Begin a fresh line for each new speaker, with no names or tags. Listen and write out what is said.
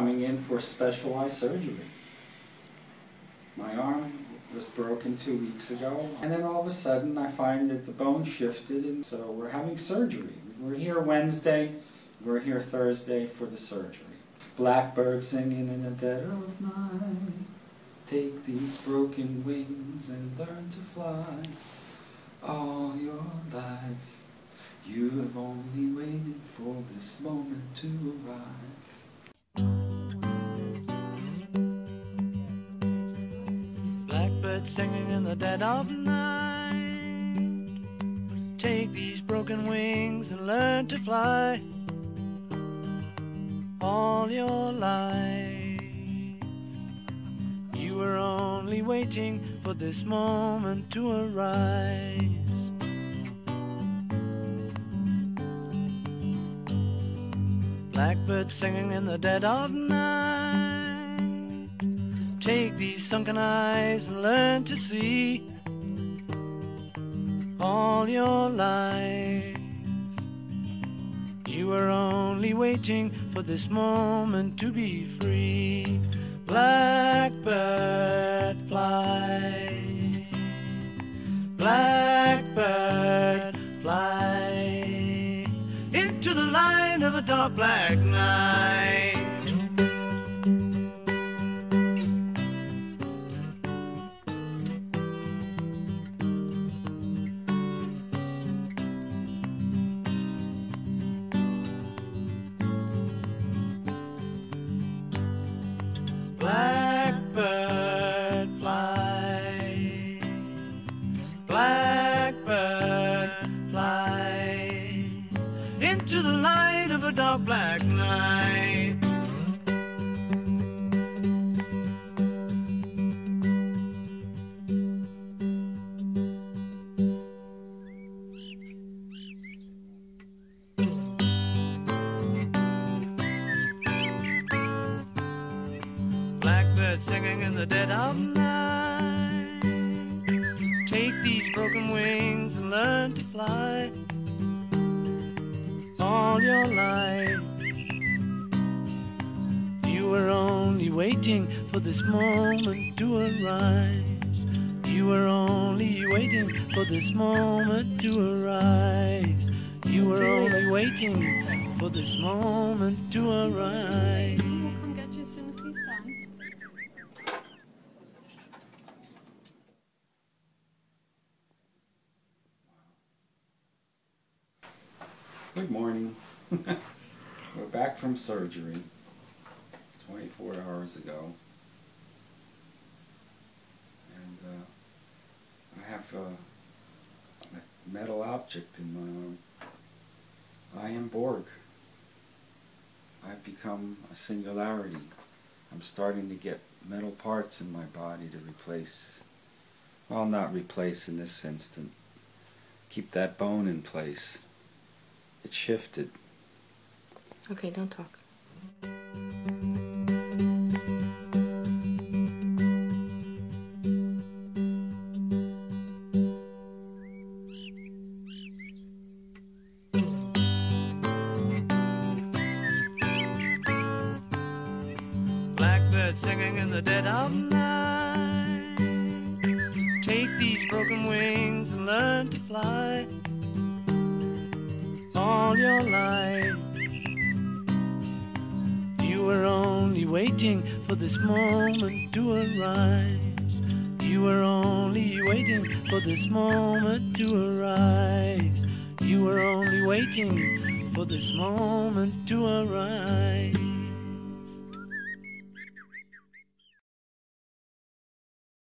coming in for specialized surgery. My arm was broken 2 weeks ago, and then all of a sudden I find that the bone shifted, and so we're having surgery. We're here Wednesday, we're here Thursday for the surgery. Blackbird singing in the dead of night, take these broken wings and learn to fly. All your life you have only waited for this moment to arrive.
Blackbird singing in the dead of night, take these broken wings and learn to fly. All your life you were only waiting for this moment to arise. Blackbird singing in the dead of night, take these sunken eyes and learn to see. All your life you were only waiting for this moment to be free. Blackbird fly, blackbird fly, into the light of a dark black night. Blackbird fly, blackbird fly, into the light of a dark black night. Blackbird singing in the dead of night, take these broken wings and learn to fly. All your life you were only waiting for this moment to arise. You were only waiting for this moment to arise. You were only waiting for this moment to arise.
We'll come get you as soon as he's done.
Good morning. We're back from surgery 24 hours ago. And I have a metal object in my arm. I am Borg. I've become a singularity. I'm starting to get metal parts in my body to replace, well, not replace in this instant, keep that bone in place. It shifted.
Okay, don't talk.
Blackbird singing in the dead of night, take these broken wings and learn to fly. All your life you were only waiting for this moment to arise. You were only waiting for this moment to arise. You were only waiting for this moment to arise.